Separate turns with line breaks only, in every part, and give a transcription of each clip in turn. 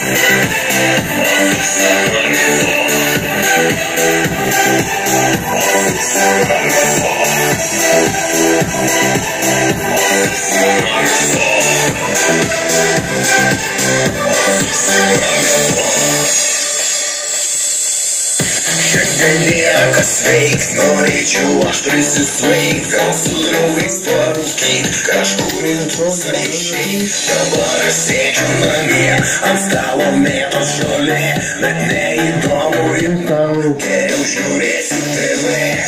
Kas veiks, norėčiau aš prisisveikt, gal su draugais parūkyt, kažkur intrusaišiai. Dabar aš sėdžiu namie, ant stalo mėtos žolė, bet neįdomu rimtau, geriau žiūrėsiu TV.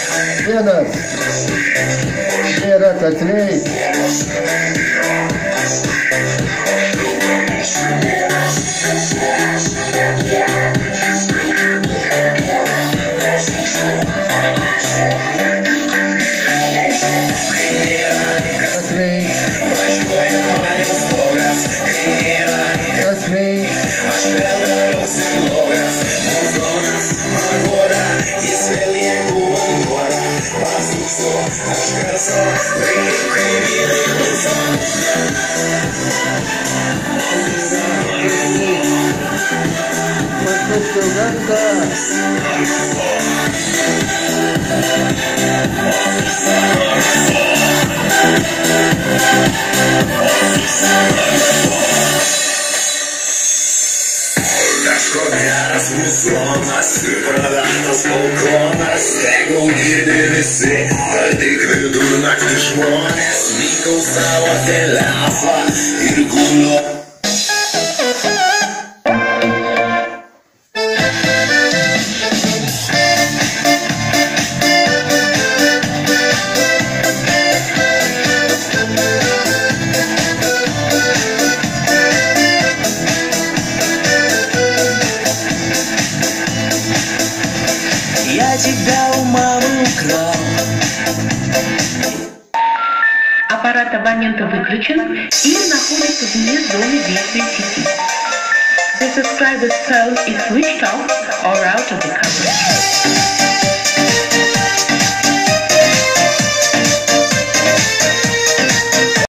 Vienas atveit.
Kažko geras musonas, pravertas balkonas, tegul girdi visi, ar tik vidurnaktį žmonės, mykau savo telefą ir guliu.
Я тебя у мамы украл.
Аппарат абонента выключен или находится вне зоны действия сети. The subscriber's phone is switched off or out of the coverage.